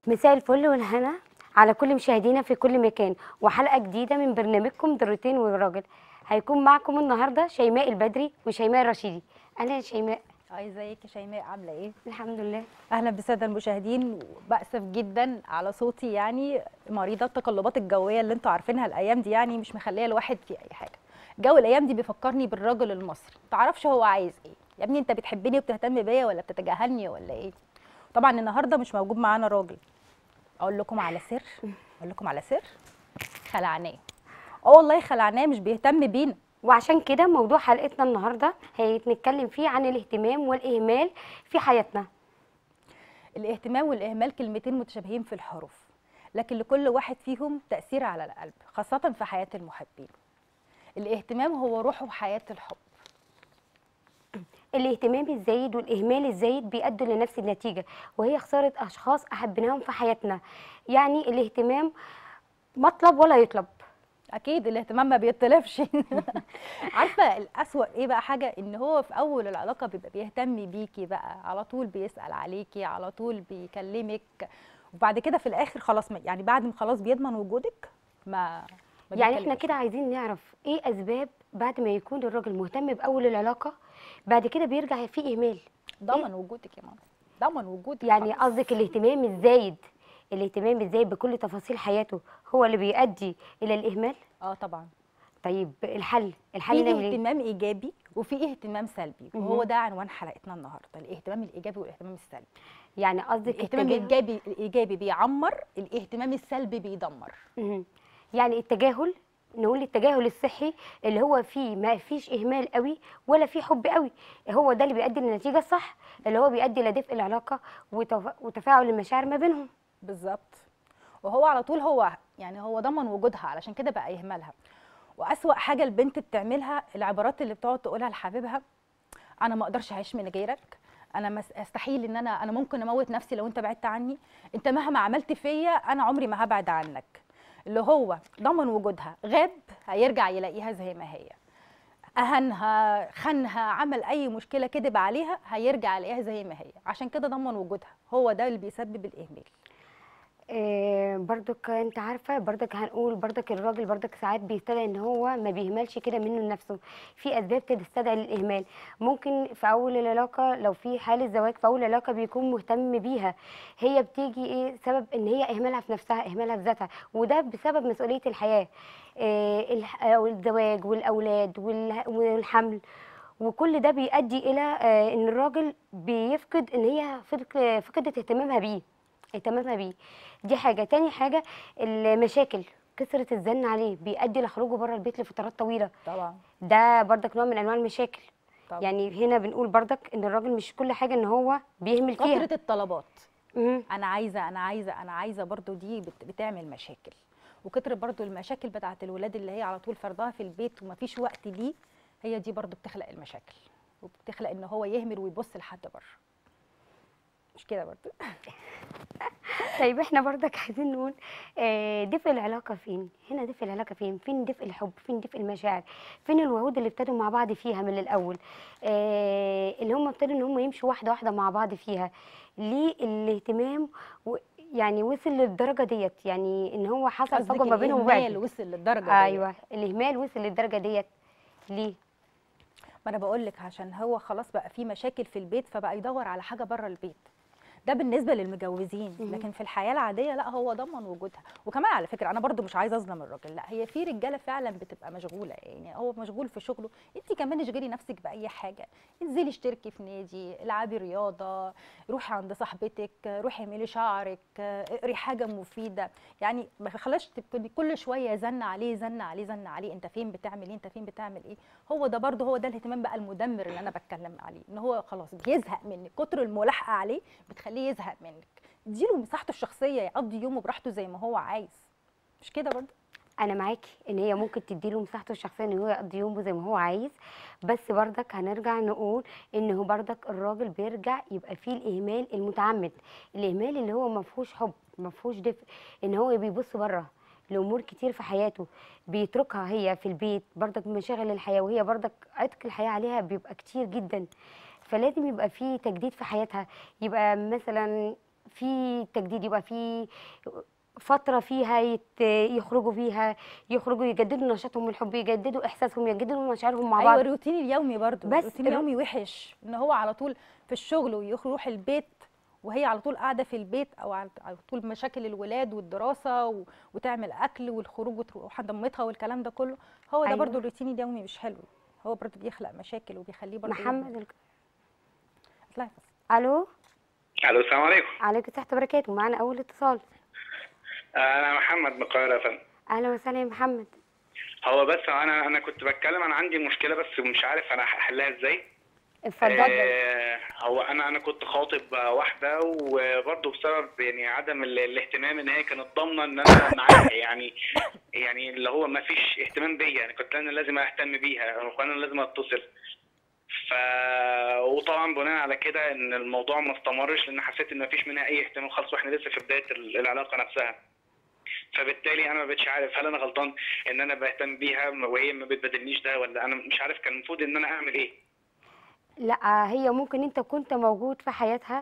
مساء الفل والهنا على كل مشاهدينا في كل مكان، وحلقة جديدة من برنامجكم ضرتين والراجل. هيكون معكم النهارده شيماء البدري وشيماء الرشيدي. اهلا يا شيماء. ازيك يا شيماء، عامله ايه؟ الحمد لله. اهلا بالساده المشاهدين، وبأسف جدا على صوتي، يعني مريضه التقلبات الجويه اللي انتوا عارفينها الايام دي، يعني مش مخليه الواحد في اي حاجه. الجو الايام دي بيفكرني بالراجل المصري، متعرفش هو عايز ايه. يا ابني انت بتحبني وبتهتم بيا ولا بتتجاهلني ولا ايه؟ طبعا النهارده مش موجود معانا راجل. اقول لكم على سر، خلعناه. والله خلعناه، مش بيهتم بينا. وعشان كده موضوع حلقتنا النهارده هنتكلم فيه عن الاهتمام والاهمال في حياتنا. الاهتمام والاهمال كلمتين متشابهين في الحروف، لكن لكل واحد فيهم تأثير على القلب، خاصة في حياة المحبين. الاهتمام هو روح وحياة الحب. الاهتمام الزايد والاهمال الزايد بيؤدوا لنفس النتيجه، وهي خساره اشخاص احبناهم في حياتنا. يعني الاهتمام مطلب ولا يطلب. أكيد الاهتمام ما بيطلبش. عارفة الأسوأ إيه بقى؟ حاجة إن هو في أول العلاقة بيبقى بيهتم بيكي بقى، على طول بيسأل عليكي، على طول بيكلمك، وبعد كده في الآخر خلاص يعني بعد ما خلاص بيضمن وجودك ما يعني احنا بيتكلمش. كده عايزين نعرف ايه اسباب بعد ما يكون الراجل مهتم باول العلاقه بعد كده بيرجع فيه اهمال. ضمن إيه؟ وجودك يا ماما، ضمن وجودك يعني خلاص. قصدك الاهتمام الزايد، الاهتمام الزايد بكل تفاصيل حياته هو اللي بيؤدي الى الاهمال. اه طبعا. طيب الحل في نعمل ايه؟ اهتمام ايجابي وفي اهتمام سلبي، وهو مهم. ده عنوان حلقتنا النهارده، الاهتمام الايجابي والاهتمام السلبي. يعني قصدك الاهتمام الايجابي بيعمر، الاهتمام السلبي بيدمر. مهم. يعني التجاهل، نقول التجاهل الصحي اللي هو فيه ما فيش اهمال قوي ولا فيه حب قوي، هو ده اللي بيؤدي للنتيجه الصح، اللي هو بيؤدي لدفء العلاقه وتفاعل المشاعر ما بينهم. بالظبط. وهو على طول هو يعني هو ضمن وجودها، علشان كده بقى يهملها. واسوأ حاجه البنت بتعملها العبارات اللي بتقعد تقولها لحبيبها: انا ما اقدرش اعيش من غيرك، انا استحيل ان انا ممكن اموت نفسي لو انت بعدت عني، انت مهما عملت فيا انا عمري ما هبعد عنك. اللي هو ضمن وجودها، غاب هيرجع يلاقيها زي ما هي، اهنها، خانها، عمل اي مشكله، كذب عليها، هيرجع يلاقيها زي ما هي. عشان كده ضمن وجودها، هو ده اللي بيسبب الاهمال. برضك انت عارفه، برضك هنقول برضك الراجل برضك ساعات بيستدعي ان هو ما بيهملش كده منه لنفسه. في اسباب تستدعي للاهمال. ممكن في اول العلاقه لو في حاله زواج، في اول العلاقه بيكون مهتم بيها، هي بتيجي ايه سبب ان هي اهمالها في نفسها، اهمالها في ذاتها، وده بسبب مسؤوليه الحياه. الزواج والاولاد والحمل، وكل ده بيؤدي الى ان الراجل بيفقد، ان هي فقدت اهتمامها بيه. دي حاجة. تاني حاجة المشاكل، كثرة الزن عليه بيؤدي لخروجه بره البيت لفترات طويلة. طبعا. ده برضك نوع من انواع المشاكل. طبعا. يعني هنا بنقول برضك ان الراجل مش كل حاجة ان هو بيهمل فيها. كثره الطلبات، مم. انا عايزه انا عايزه انا عايزه، برضو دي بتعمل مشاكل. وكتر برضو المشاكل بتاعه الولاد اللي هي على طول فرضها في البيت ومفيش وقت ليه، هي دي برضو بتخلق المشاكل، وبتخلق ان هو يهمل ويبص لحد بره. مش كده برضو؟ طيب احنا برضك عايزين نقول دفء العلاقة فين؟ هنا دفء العلاقة فين؟ فين دفء الحب؟ فين دفء المشاعر؟ فين الوعود اللي ابتدوا مع بعض فيها من الأول؟ اللي هم ابتدوا ان هم يمشوا واحدة واحدة مع بعض فيها. ليه الاهتمام يعني وصل للدرجة ديت؟ يعني ان هو حصل قصدك فجوة ما بينهم الاهمال وبعد. وصل للدرجه دي؟ ايوه، الاهمال وصل للدرجة ديت. ليه؟ ما انا بقول لك، عشان هو خلاص بقى في مشاكل في البيت، فبقى يدور على حاجه بره البيت. ده بالنسبه للمتجوزين، لكن في الحياه العاديه لا، هو ضمن وجودها. وكمان على فكره انا برضو مش عايزه اظلم الراجل، لا، هي في رجاله فعلا بتبقى مشغوله، يعني هو مشغول في شغله، انت كمان اشغلي نفسك باي حاجه. انزلي اشتركي في نادي، العبي رياضه، روحي عند صاحبتك، روحي اعملي شعرك، اقري حاجه مفيده. يعني ما خلاش تبقي كل شويه زن عليه زن عليه زن عليه، انت فين بتعمل ايه، انت فين بتعمل ايه. هو ده برضو، هو ده الاهتمام بقى المدمر اللي انا بتكلم عليه، ان هو خلاص بيزهق منك، كتر الملاحقه عليه بتخليه يزهق منك. اديله مساحته الشخصيه يقضي يومه براحته زي ما هو عايز. مش كده برضه؟ انا معاكي ان هي ممكن تديله مساحته الشخصيه ان هو يقضي يومه زي ما هو عايز، بس برضك هنرجع نقول ان هو برضك الراجل بيرجع يبقى فيه الاهمال المتعمد، الاهمال اللي هو ما فيهوش حب، ما فيهوش دفء، ان هو بيبص بره لامور كتير في حياته بيتركها هي في البيت، برضك مشاغل الحياه، وهي برضك عتق الحياه عليها بيبقى كتير جدا، فلازم يبقى فيه تجديد في حياتها. يبقى مثلا في تجديد، يبقى في فترة فيها يخرجوا فيها، يخرجوا يجددوا نشاطهم الحب، يجددوا إحساسهم، يجددوا مشاعرهم مع ايوه بعض. الروتين اليومي برضو، بس الروتين اليومي وحش ان هو على طول في الشغل ويروح البيت وهي على طول قاعده في البيت، او على طول مشاكل الولاد والدراسه وتعمل اكل والخروج وتروح عند مامتها والكلام ده كله. هو ده برضو أيوه الروتين اليومي مش حلو، هو برضو بيخلق مشاكل وبيخليه برضو يهمل. محمد اطلعي بس. ألو. الو، السلام عليكم. عليكم السلام وبركاته، معانا أول اتصال. انا محمد من القاهره يا فندم. أهلا وسهلا يا محمد. هو بس انا كنت بتكلم، انا عندي مشكله بس مش عارف انا هحلها ازاي. اتفضل. هو انا كنت خاطب واحده، وبرضه بسبب يعني عدم الاهتمام، ان هي كانت ضامنه ان انا معاها، يعني اللي هو ما فيش اهتمام بيا، يعني كنت انا لازم اهتم بيها وانا لازم اتصل. ف وطبعا بناء على كده ان الموضوع ما استمرش، لان حسيت ان ما فيش منها اي اهتمام خالص، واحنا لسه في بدايه العلاقه نفسها. فبالتالي انا ما بقتش عارف هل انا غلطان ان انا بهتم بيها وهي ما بتبادلنيش ده، ولا انا مش عارف كان المفروض ان انا اعمل ايه. لا، هي ممكن انت كنت موجود في حياتها،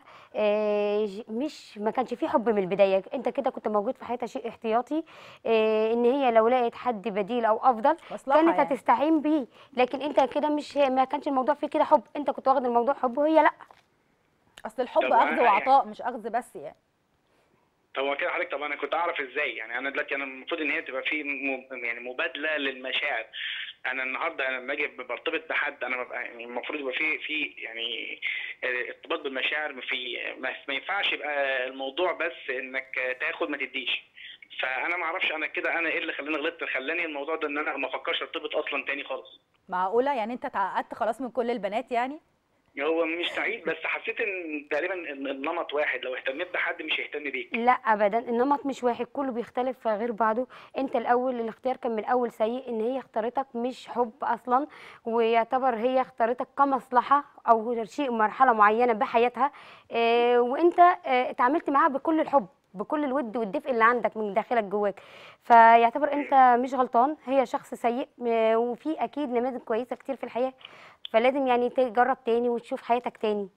مش ما كانش في حب من البدايه، انت كده كنت موجود في حياتها شيء احتياطي، ان هي لو لقيت حد بديل او افضل مصلحه كانت يعني. هتستعين بيه. لكن انت كده مش، ما كانش الموضوع فيه كده حب، انت كنت واخد الموضوع حب وهي لا. اصل الحب طب اخذ انا يعني وعطاء مش اخذ بس يعني. طب هو كده حضرتك، طب انا كنت اعرف ازاي؟ يعني انا دلوقتي انا المفروض ان هي تبقى في يعني مبادله للمشاعر. انا النهارده انا لما اجي برتبط بحد، انا ببقى يعني المفروض يبقى في يعني ارتباط بالمشاعر. ما ينفعش يبقى الموضوع بس انك تاخد ما تديش. فانا ما اعرفش انا كده، انا ايه اللي خلاني غلطت، خلاني الموضوع ده ان انا ما افكرش ارتبط اصلا تاني خالص. معقوله يعني انت اتعقدت خلاص من كل البنات يعني؟ هو مش سعيد، بس حسيت ان تقريبا ان النمط واحد، لو اهتميت بحد مش هيهتم بيك. لا ابدا، النمط مش واحد، كله بيختلف غير بعضه. انت الاول الاختيار كان من الاول سيء، ان هي اختارتك مش حب اصلا، ويعتبر هي اختارتك كمصلحه او شيء مرحله معينه بحياتها. وانت اتعاملت معاها بكل الحب، بكل الود والدفء اللي عندك من داخلك جواك. فيعتبر انت مش غلطان، هي شخص سيء، وفي اكيد نماذج كويسه كتير في الحياه. فلازم يعني تجرب تاني وتشوف حياتك تاني.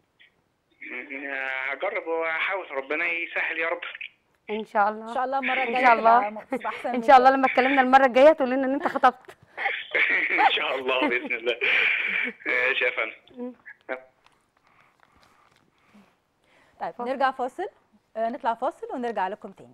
هجرب وهحاول، ربنا يسهل يا رب. ان شاء ان الله. شاء الله المره ان الجايه شاء الله. تبقى احسن ان من شاء الله كده. لما اتكلمنا المره الجايه تقول لنا ان انت خطبت. ان شاء الله باذن الله. ماشي يا فندم. طيب اتفضل. نرجع فاصل، نطلع فاصل ونرجع لكم تاني.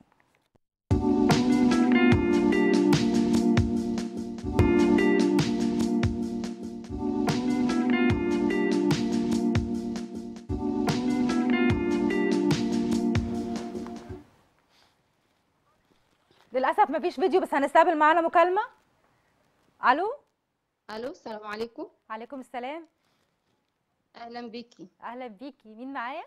للاسف مفيش فيديو بس هنستقبل معانا مكالمه. الو. الو، السلام عليكم. عليكم السلام. اهلا بيكي. اهلا بيكي، مين معايا؟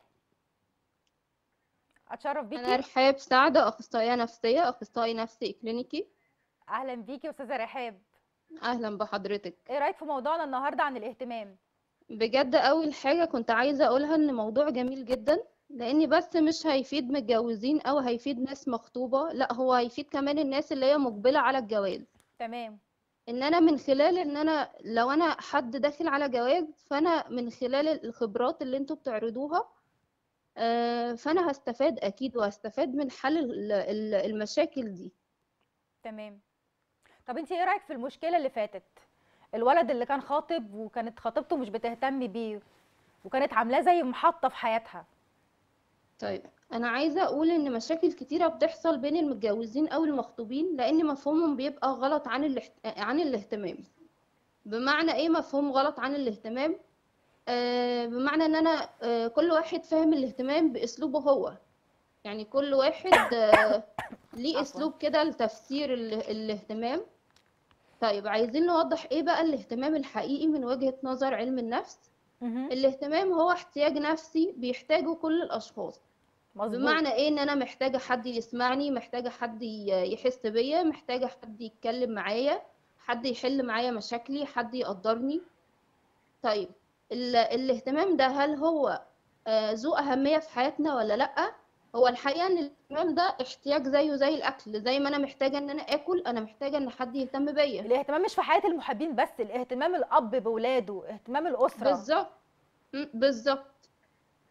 اتشرف بيكي. انا رحاب سعده، اخصائيه نفسيه، اخصائي نفسي كلينيكي. اهلا بيكي استاذه رحاب. اهلا بحضرتك. ايه رايك في موضوعنا النهارده عن الاهتمام؟ بجد اول حاجه كنت عايزه اقولها ان موضوع جميل جدا، لاني بس مش هيفيد متجوزين او هيفيد ناس مخطوبه، لا هو هيفيد كمان الناس اللي هي مقبله على الجواز. تمام. ان انا من خلال ان انا لو انا حد داخل على جواز، فانا من خلال الخبرات اللي انتوا بتعرضوها، فانا هستفاد اكيد، وهستفاد من حل المشاكل دي. تمام. طب انت ايه رايك في المشكله اللي فاتت؟ الولد اللي كان خاطب وكانت خطيبته مش بتهتم بيه وكانت عاملاه زي محطه في حياتها. طيب انا عايزه اقول ان مشاكل كتيره بتحصل بين المتجوزين او المخطوبين، لان مفهومهم بيبقى غلط عن الاهتمام. بمعنى ايه مفهوم غلط عن الاهتمام؟ بمعنى ان انا كل واحد فاهم الاهتمام باسلوبه هو، يعني كل واحد ليه عفوا. اسلوب كده لتفسير الاهتمام. طيب عايزين نوضح ايه بقى الاهتمام الحقيقي من وجهة نظر علم النفس. الاهتمام هو احتياج نفسي بيحتاجه كل الاشخاص. مظبوط. بمعنى ايه؟ ان انا محتاجه حد يسمعني، محتاجه حد يحس بيا، محتاجه حد يتكلم معايا، حد يحل معايا مشاكلي، حد يقدرني. طيب الاهتمام ده هل هو ذو اهميه في حياتنا ولا لا؟ هو الحقيقه ان الاهتمام ده احتياج زيه زي الاكل، زي ما انا محتاجه ان انا اكل، انا محتاجه ان حد يهتم بيا. الاهتمام مش في حياه المحبين بس، الاهتمام الاب باولاده، اهتمام الاسره. بالظبط. بالظبط.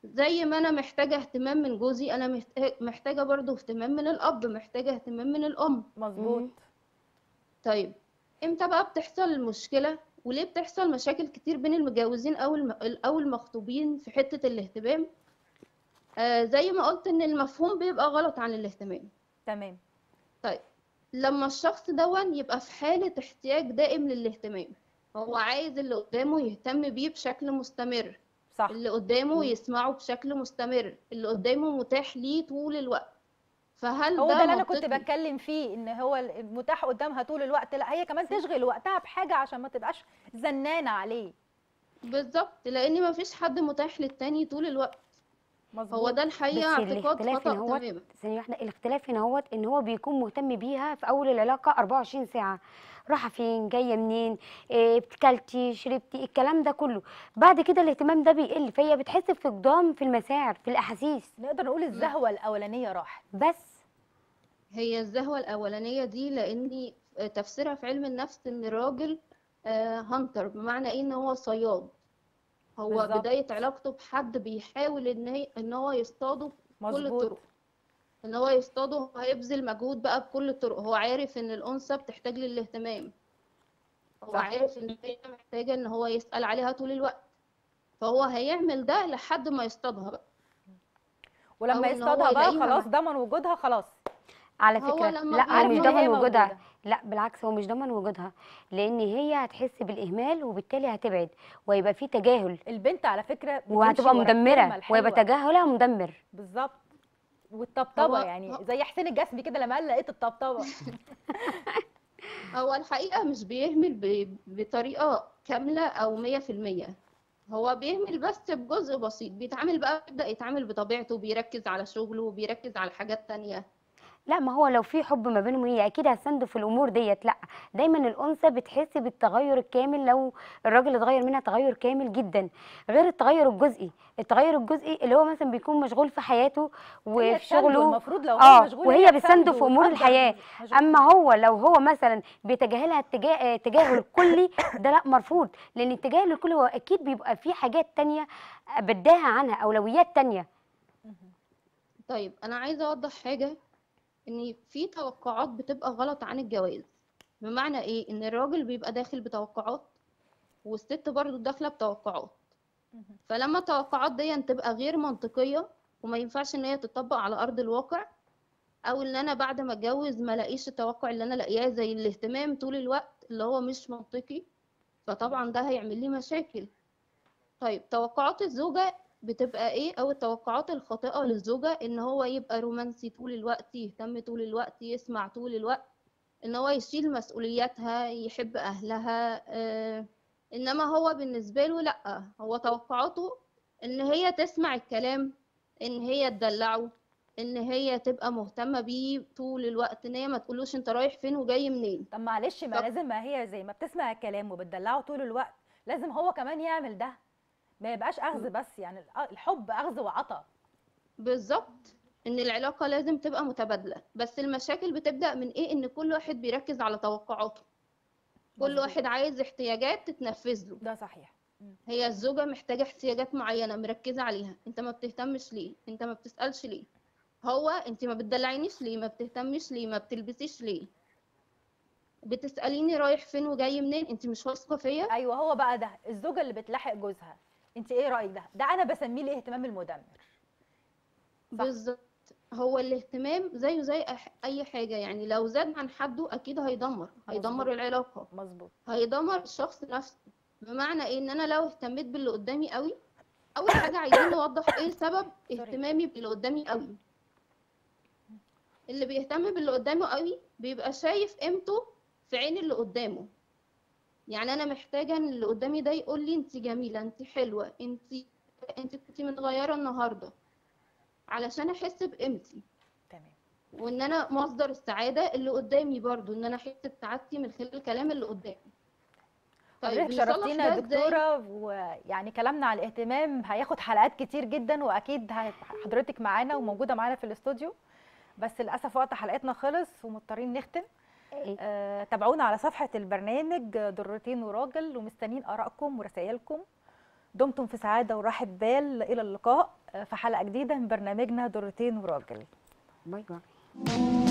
زي ما انا محتاجه اهتمام من جوزي، انا محتاجه برضو اهتمام من الاب، محتاجه اهتمام من الام. مظبوط. طيب امتى بقى بتحصل المشكله، وليه بتحصل مشاكل كتير بين المتجوزين او المخطوبين في حته الاهتمام؟ زي ما قلت ان المفهوم بيبقى غلط عن الاهتمام. تمام. طيب لما الشخص دون يبقى في حالة احتياج دائم للاهتمام، هو عايز اللي قدامه يهتم بيه بشكل مستمر، صح. اللي قدامه يسمعه بشكل مستمر، اللي قدامه متاح ليه طول الوقت. فهل هو ده ده اللي انا كنت منطقي؟ بتكلم فيه، ان هو المتاح قدامها طول الوقت، لا هي كمان تشغل وقتها بحاجه عشان ما تبقاش زنانه عليه. بالظبط، لان مفيش حد متاح للتاني طول الوقت. مظبوط. هو ده الحقيقة بس اعتقاد الاختلاف هنا خطأ هو تماما. ثانية واحدة، الاختلاف هنا هو ان هو بيكون مهتم بيها في اول العلاقة 24 ساعة، رايحة فين، جاية منين، إيه بتكلتي، شربتي، الكلام ده كله. بعد كده الاهتمام ده بيقل، فهي بتحس بفقدان في المشاعر، في الاحاسيس نقدر نقول الزهوه الاولانيه راحت. بس. هي الزهوة الأولانية دي لأن تفسيرها في علم النفس إن الراجل هانتر، بمعنى إيه؟ إن هو صياد. هو بالظبط. بداية علاقته بحد بيحاول إن هو يصطاده بكل مظبوط. الطرق، إن هو يصطاده، هيبذل مجهود بقى بكل الطرق. هو عارف إن الأنثى بتحتاج للاهتمام، هو صح. عارف إن هي محتاجة إن هو يسأل عليها طول الوقت، فهو هيعمل ده لحد ما يصطادها بقى، ولما أو إن هو يصطادها بقى يلاقيها خلاص ضمن وجودها خلاص. على هو فكرة لما لا، هو عارف مش ان ضامن هي وجودها. موجوده. لا بالعكس، هو مش ضامن وجودها، لان هي هتحس بالاهمال وبالتالي هتبعد، وهيبقى في تجاهل، البنت على فكره بتمشي وهتبقى ورا الكلمه مدمرة، ويبقى الحلوه. تجاهلها مدمر. بالظبط. والطبطبه هو يعني زي حسين الجسمي كده لما قال لقيت الطبطبه. هو الحقيقة مش بيهمل بطريقة كاملة أو 100%، هو بيهمل بس بجزء بسيط، بيتعامل بقى، بيبدأ يتعامل بطبيعته، بيركز على شغله وبيركز على حاجات تانية. لا، ما هو لو في حب ما بينهم هي اكيد هتسنده في الامور ديت. لا، دايما الانثى بتحس بالتغير الكامل لو الراجل اتغير منها تغير كامل جدا، غير التغير الجزئي. التغير الجزئي اللي هو مثلا بيكون مشغول في حياته هي وفي تسانده، شغله، المفروض لو هو مشغول وهي هي بتسنده تسانده في امور وتقدر الحياه. مشغول. اما هو لو هو مثلا بيتجاهلها تجاهل كلي، ده لا، مرفوض. لان التجاهل الكلي هو اكيد بيبقى فيه حاجات تانية بداها عنها، اولويات تانية. طيب أنا عايزة أوضح حاجة، إن في توقعات بتبقى غلط عن الجواز. بمعنى إيه؟ إن الراجل بيبقى داخل بتوقعات، والست برضه داخلة بتوقعات. فلما التوقعات دي تبقى غير منطقية، وما ينفعش إن هي تطبق على أرض الواقع، او ان انا بعد ما اتجوز ما الاقيش التوقع اللي انا لاقياه زي الاهتمام طول الوقت اللي هو مش منطقي، فطبعا ده هيعمل لي مشاكل. طيب توقعات الزوجة بتبقى ايه؟ او التوقعات الخاطئة للزوجة ان هو يبقى رومانسي طول الوقت، يهتم طول الوقت، يسمع طول الوقت، ان هو يشيل مسؤولياتها، يحب اهلها. انما هو بالنسبة له لا، هو توقعاته ان هي تسمع الكلام، ان هي تدلعه، ان هي تبقى مهتمة بيه طول الوقت، ان هي ما تقولوش انت رايح فين وجاي منين. طب معلش، ما لازم، ما هي زي ما بتسمع الكلام وبتدلعه طول الوقت لازم هو كمان يعمل ده، ما يبقاش اخذ بس، يعني الحب اخذ وعطاء. بالظبط، ان العلاقة لازم تبقى متبادلة، بس المشاكل بتبدأ من ايه؟ ان كل واحد بيركز على توقعاته، كل مظبوط. واحد عايز احتياجات تتنفذ له. ده صحيح. هي الزوجة محتاجة احتياجات معينة مركزة عليها، انت ما بتهتمش ليه؟ انت ما بتسألش ليه؟ هو انت ما بتدلعينيش ليه؟ ما بتهتمش ليه؟ ما بتلبسيش ليه؟ بتسأليني رايح فين وجاي منين؟ انت مش واثقة فيا؟ ايوه، هو بقى ده الزوجه اللي بتلاحق جوزها. انت ايه رايك؟ ده انا بسميه الاهتمام المدمر. صح. بالظبط، هو الاهتمام زيه زي اي حاجة، يعني لو زاد عن حده اكيد هيدمر مظبوط. العلاقة، مظبوط. هيدمر الشخص نفسه. بمعنى ايه؟ ان انا لو اهتميت باللي قدامي قوي، اول حاجة عايزين نوضح ايه سبب سوري. اهتمامي باللي قدامي قوي. اللي بيهتم باللي قدامه قوي بيبقى شايف قيمته في عين اللي قدامه. يعني انا محتاجة ان اللي قدامي ده يقول لي انت جميلة، انت حلوة، انت كنتي متغيرة النهاردة، علشان احس بقيمتي، تمام. وان انا مصدر السعادة اللي قدامي برضو، ان انا احس بسعادتي من خلال الكلام اللي قدامي. طيب حضرتك بنصلح شرفتينا يا ده ازاي؟ دكتوره، ويعني كلامنا عن الاهتمام هياخد حلقات كتير جدا، واكيد حضرتك معانا وموجوده معانا في الاستوديو، بس للاسف وقت حلقتنا خلص ومضطرين نختم. تابعونا على صفحه البرنامج درتين وراجل، ومستنيين ارائكم ورسائلكم، دمتم في سعاده وراحه بال. الى اللقاء في حلقه جديده من برنامجنا دورتين وراجل. باي باي.